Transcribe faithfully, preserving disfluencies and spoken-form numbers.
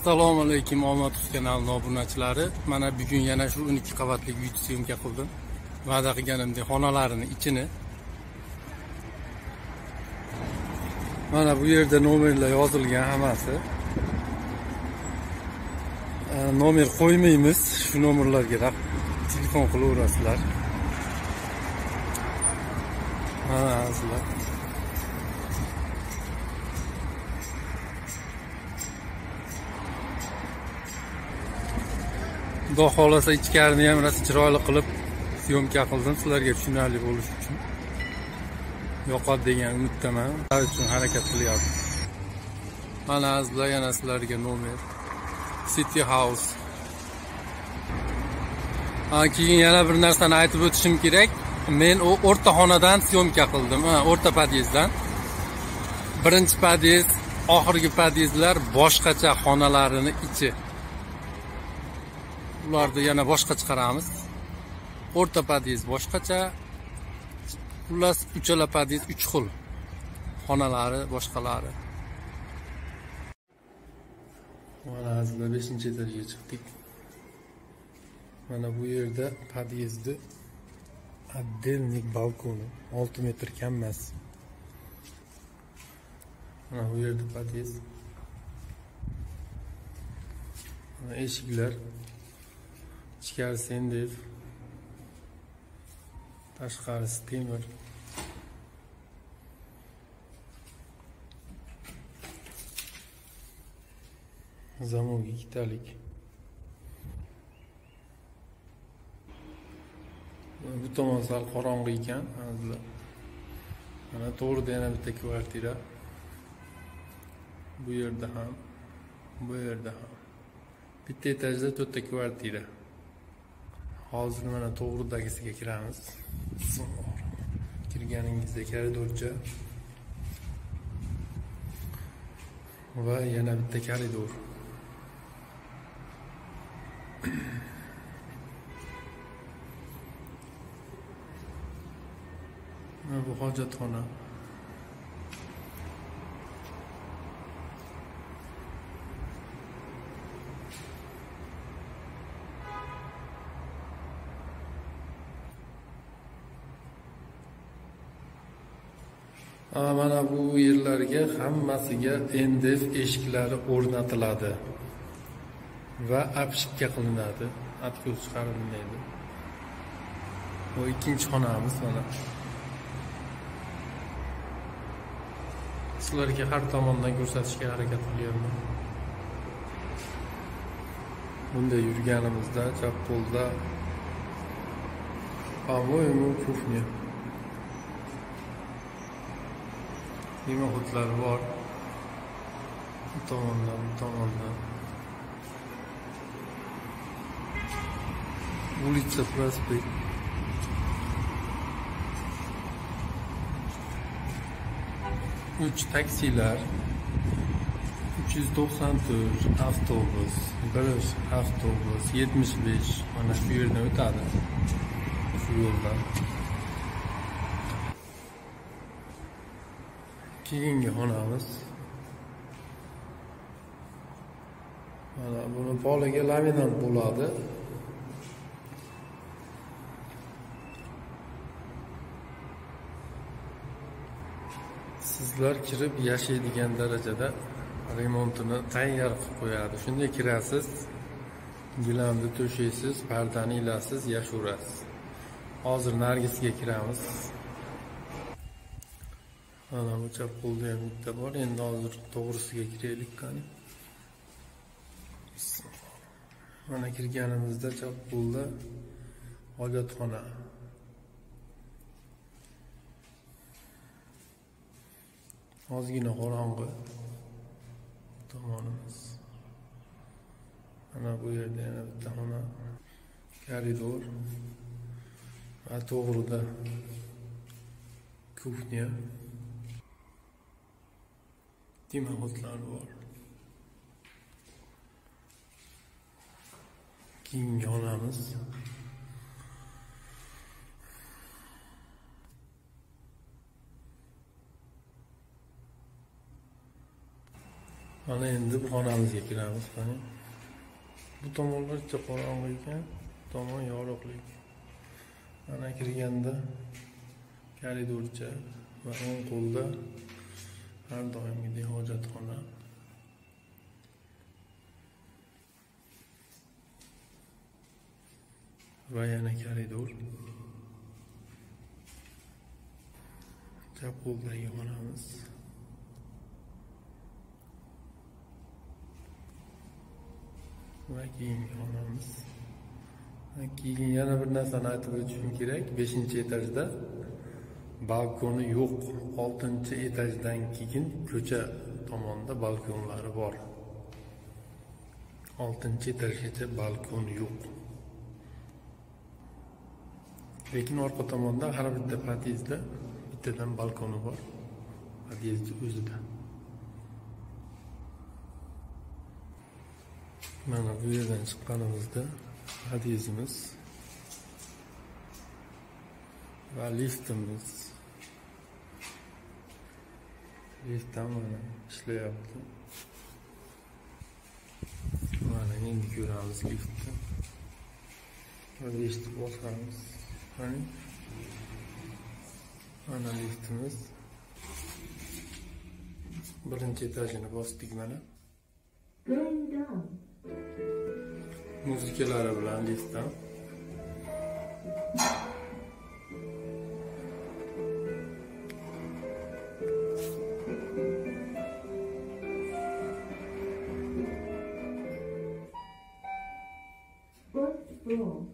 Assalomu alaykum Omaduz kanalining obunachilari. Mana bugun yana shu o'n ikki qavatli uy syomka qildim. Va'da qilganimdek xonalarini ichini. Mana bu yerda nomerlar yozilgan hammasi. E, nomer qo'ymaymiz, shu nomerlarga telefon qilaverasizlar. Mana sizlar. Xudo xolasa ichkarini ham rosa chiroyli qilib syomka qildim sizlarga tushunarli bo'lishi uchun. Yoqadi degan umiddaman. Ular uchun harakat qilyapman. Mana azizlar, yana sizlarga nomer City House. Ha, keyin yana bir narsani aytib o'tishim kerak. Men o o'rta xonadan syomka qildim. Ha, o'rta podyezddan. Birinchi podyezd, oxirgi podyezdlar boshqacha xonalarini ichi. Ularni yana boshqa chiqaramiz. O'rta podyezd boshqacha. Xullas uchala podyezd uch xil. Xonalari boshqalari. Mana azizlar beshinchi etajga chiqdik. Mana bu yerda podyezdni отдельный balkoni olti metr kam emas. Mana bu yerda podyezd. Mana eshiklar. İçerisi endiv. Tashqarisi temir. Zamogi ikkitalik. Bu tomon sal qorong'i ekan, azizlar. Mana to'g'rida yana bitta kvartira. Bu yerda ham, bu yerda ham. Bitta etajda to'rtta kvartira. Hozir mana to'g'ridagisiga kiramiz. Kirganingizda koridorcha va yana bitta koridor. Mana bu hojatxona. Mana bu yerlarga hammasiga endiv eshiklari o'rnatiladi va apshipka qilinadi. Atkul chiqarilmaydi. Bu ikkinchi xonamiz mana. Sizlarga har tomondan ko'rsatishga harakat qilyapman. Bunda yurganimizda chap qo'lda по-моему kufnya. Mimoxotlar bor. Bu tomondan, bu tomondan. Улица Prospekt. uch taksilar. uch yuz to'qson to'rt avtobus, bir avtobus yetmish besh mana shu yerdan o'tadi. Shu yo'ldan. Keyingi xonamiz. Mana buni poliga laminat bo'ladi. Sizlar kirib yashaydigan darajada remontini tayyor qilib qo'yadi. Shunday kirasiz, gilamni to'shaysiz, pardani ilasiz, yashaverasiz. Hozir nargisiga kiramiz. Mana bu chap qo'lda ham bitta bor. Endi hozir to'g'risiga kiraylik qani. Mana kirganimizda chap qo'lda hojatxona. Ozgina qorong'i tomonimiz. Mana bu yerda yana bitta xona, koridor va to'g'rida kufnya. Mimoxotlar bor. Keyingi xonamiz. Mana endi bu xonamizga kiramiz. Qani. Bu tomonlarcha qorong'i ekan, bu tomon yorug'lik. Mana kirganda koridorcha va o'ng qo'lda har doimgidek hojatxona. Va yana koridor. Chap qo'ldagi xonamiz. Va keyingi xonamiz. Keyin yana bir narsani aytib o'tishim kerak. beshinchi etajda balkoni yo'q. oltinchi etajdan keyin ko'cha tomonda balkonlari bor. oltinchi etajgacha balkon yo'q. Lekin orqa tomonda har bitta podyezdda bittadan balkoni bor. Podyezdni o'zida. Mana bu yerdan chiqqanimizda podyezdimiz va liftimiz. Lift ham mana ishlayapti. Mana endi ko'ramiz liftni. Liftni bosamiz. Hani mana liftimiz. Birinchi etajini bosdik mana. Musikalari bilan liftdan. First floor.